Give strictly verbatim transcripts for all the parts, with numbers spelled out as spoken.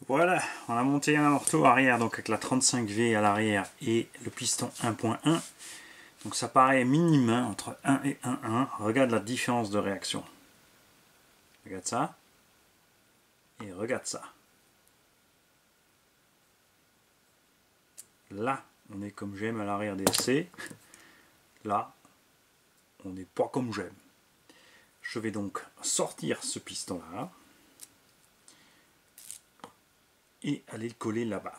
Voilà, on a monté un ortho arrière donc avec la trente-cinq V à l'arrière et le piston un point un. Donc ça paraît minime hein, entre un et un point un. Regarde la différence de réaction. Regarde ça. Et regarde ça. Là, on est comme j'aime à l'arrière D S C. Là, on n'est pas comme j'aime. Je vais donc sortir ce piston là. Et aller le coller là-bas.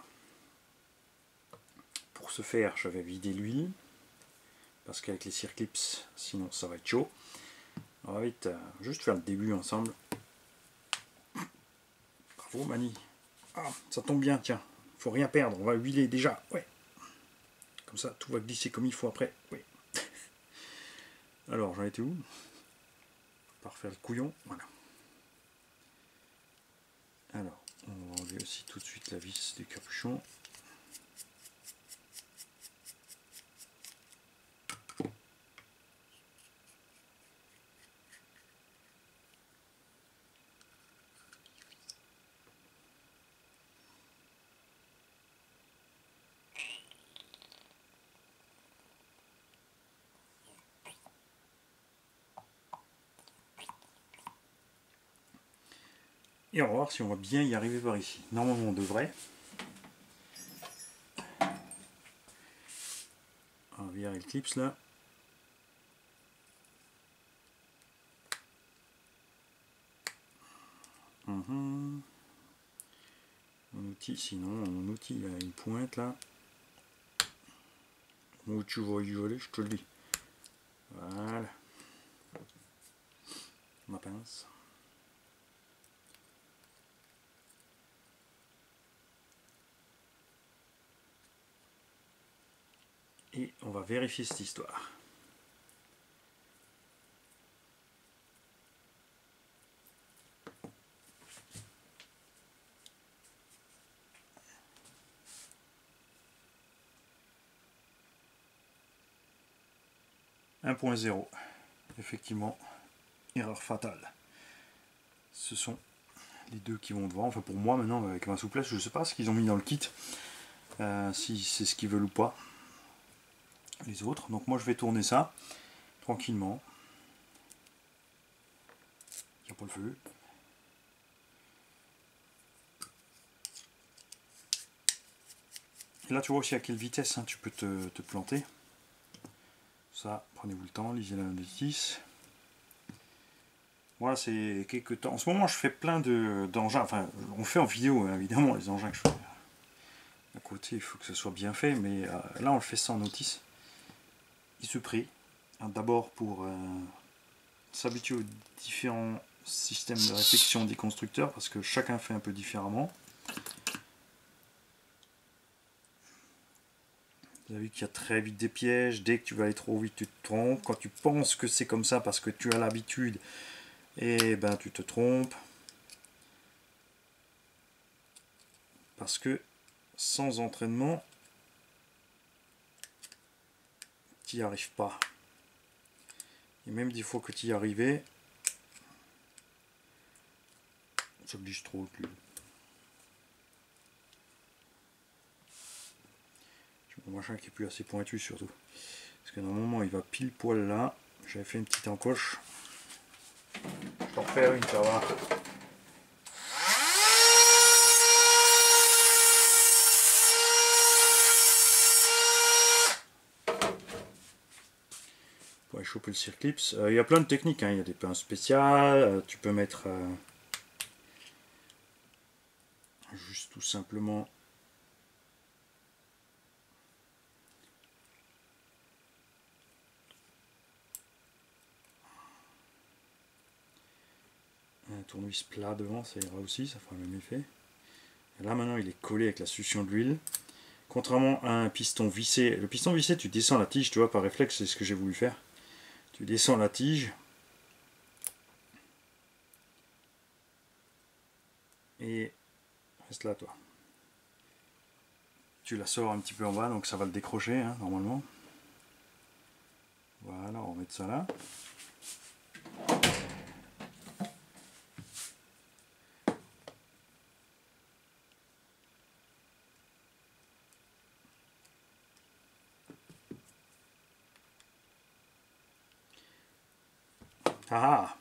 Pour ce faire, je vais vider l'huile. Parce qu'avec les circlips, sinon ça va être chaud. On va vite euh, juste faire le début ensemble. Bravo Mani. Ah, ça tombe bien, tiens. Faut rien perdre, on va huiler déjà. Ouais. Comme ça, tout va glisser comme il faut après. Oui. Alors, j'en étais où? On va refaire le couillon. Voilà. Alors, on va enlever aussi tout de suite la vis du capuchon. Et on va voir si on va bien y arriver par ici. Normalement, on devrait. On va virer le clips là. Mmh. Mon outil, sinon, mon outil il a une pointe là. Où tu vas y aller, je te le dis. Voilà. Ma pince. Et on va vérifier cette histoire. un point zéro. Effectivement, erreur fatale. Ce sont les deux qui vont devant. Enfin pour moi maintenant avec ma souplesse, je ne sais pas ce qu'ils ont mis dans le kit. Euh, si c'est ce qu'ils veulent ou pas. Les autres. Donc moi je vais tourner ça tranquillement. Il n'y a pas le feu. Et là tu vois aussi à quelle vitesse hein, tu peux te, te planter. Ça, prenez-vous le temps, lisez la notice. Voilà, c'est quelques temps. En ce moment je fais plein d'engins. Enfin, on fait en vidéo hein, évidemment les engins que je fais. À côté, il faut que ce soit bien fait, mais euh, là on le fait sans notice. Il se prie. D'abord pour euh, s'habituer aux différents systèmes de réflexion des constructeurs, parce que chacun fait un peu différemment. Vous avez vu qu'il y a très vite des pièges, dès que tu vas aller trop vite tu te trompes, quand tu penses que c'est comme ça parce que tu as l'habitude, et ben tu te trompes. Parce que sans entraînement, tu n'y arrives pas. Et même des fois que tu y arrivais, ça glisse trop. Mon machin qui est plus assez pointu surtout. Parce que normalement il va pile poil là. J'avais fait une petite encoche. Je vais en refaire une, ça va. Pour aller choper le circlips. Euh, il y a plein de techniques, hein. Il y a des pinces spéciales. Euh, tu peux mettre euh, juste tout simplement un tournevis plat devant, ça ira aussi, ça fera le même effet. Et là maintenant il est collé avec la succion de l'huile. Contrairement à un piston vissé, le piston vissé tu descends la tige, tu vois, par réflexe, c'est ce que j'ai voulu faire. Tu descends la tige et reste là toi. Tu la sors un petit peu en bas, donc ça va le décrocher hein, normalement. Voilà, on va mettre ça là. Ah.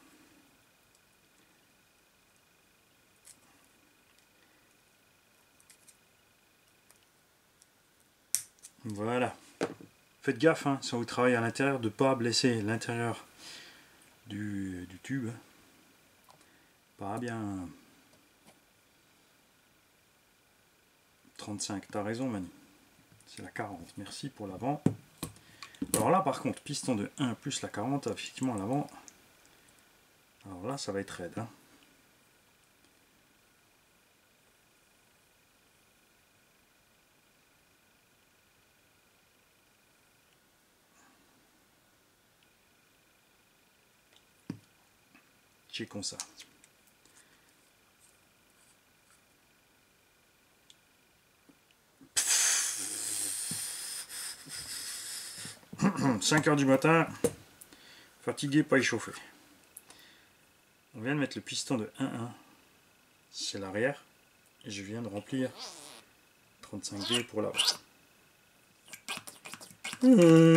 Voilà. Faites gaffe, hein, si vous travaillez à l'intérieur, de ne pas blesser l'intérieur du, du tube. Pas bien. trente-cinq, t'as raison Manu. C'est la quarante, merci pour l'avant. Alors là par contre, piston de un plus la quarante, effectivement l'avant. Alors là ça va être raide. Hein. Checkons ça. cinq heures du matin, fatigué, pas échauffé. On vient de mettre le piston de un un, c'est l'arrière, et je viens de remplir trente-cinq D pour l'avant. Mmh.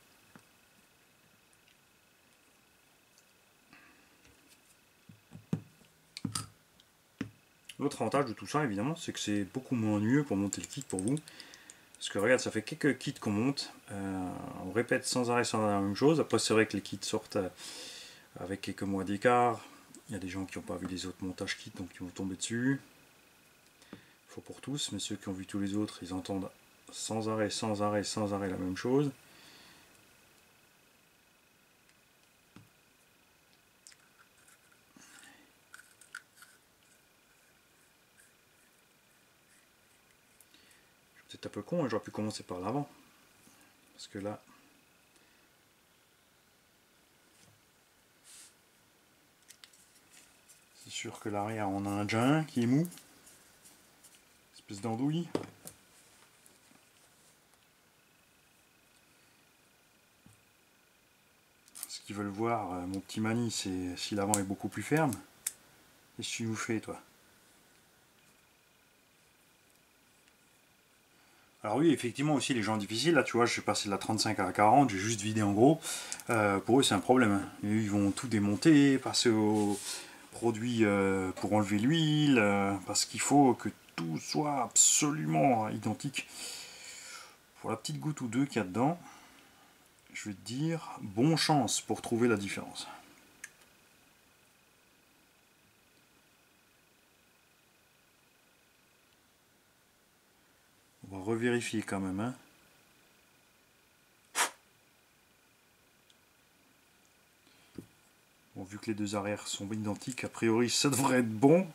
L'autre avantage de tout ça, évidemment, c'est que c'est beaucoup moins ennuyeux pour monter le kit pour vous. Parce que regarde, ça fait quelques kits qu'on monte, euh, on répète sans arrêt, sans arrêt la même chose. Après, c'est vrai que les kits sortent avec quelques mois d'écart. Il y a des gens qui n'ont pas vu les autres montages kits, donc ils vont tomber dessus. Faut pour tous, mais ceux qui ont vu tous les autres, ils entendent sans arrêt, sans arrêt, sans arrêt la même chose. C'est un peu con, hein, j'aurais pu commencer par l'avant. Parce que là... c'est sûr que l'arrière, on a un déjà un qui est mou. Espèce d'andouille. Ce qu'ils veulent voir, mon petit Mani, c'est si l'avant est beaucoup plus ferme. Qu'est-ce que tu nous fais, toi? Alors oui, effectivement aussi les gens difficiles, là tu vois, je suis passé de la trente-cinq à la quarante, j'ai juste vidé en gros. Euh, pour eux c'est un problème. Ils vont tout démonter, passer au produit euh, pour enlever l'huile, euh, parce qu'il faut que tout soit absolument identique. Pour la petite goutte ou deux qu'il y a dedans, je vais te dire, bon chance pour trouver la différence. On va revérifier quand même. Hein. Bon, vu que les deux arrières sont identiques, a priori ça devrait être bon.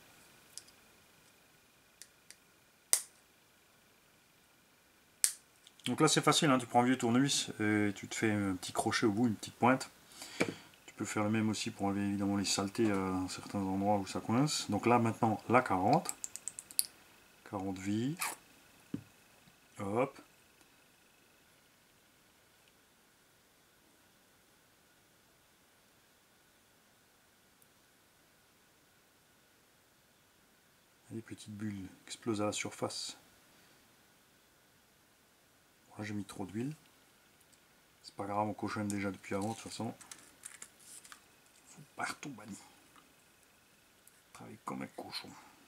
Donc là c'est facile, hein, tu prends un vieux tournevis et tu te fais un petit crochet au bout, une petite pointe. Tu peux faire le même aussi pour enlever évidemment les saletés à certains endroits où ça coince. Donc là maintenant la quarante. quarante vis. Hop. Les petites bulles explosent à la surface. Là j'ai mis trop d'huile. C'est pas grave, on cochonne déjà depuis avant de toute façon. Faut partout banni. Travaille comme un cochon.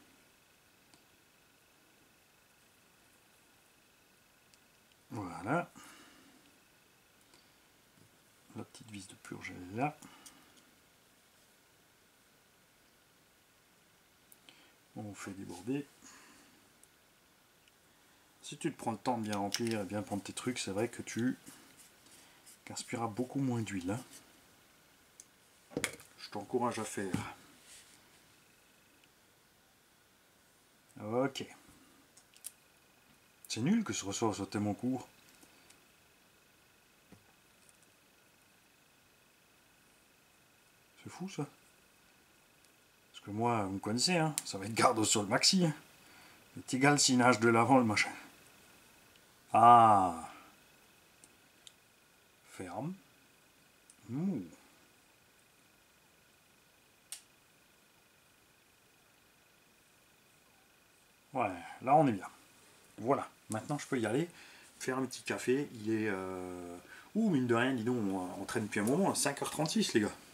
Voilà. La petite vis de purge elle est là. On fait déborder. Si tu te prends le temps de bien remplir et bien prendre tes trucs, c'est vrai que tu gaspilleras beaucoup moins d'huile. Hein. Je t'encourage à faire. Ok. C'est nul que ce ressort soit tellement court. C'est fou ça. Parce que moi, vous me connaissez, hein, ça va être garde sur le maxi. Hein. Le petit galcinage de l'avant, le machin. Ah. Ferme. Mou. Ouais, là on est bien. Voilà, maintenant je peux y aller, faire un petit café. Il est... Euh... Ouh, mine de rien, dis donc, on, on traîne depuis un moment, cinq heures trente-six les gars.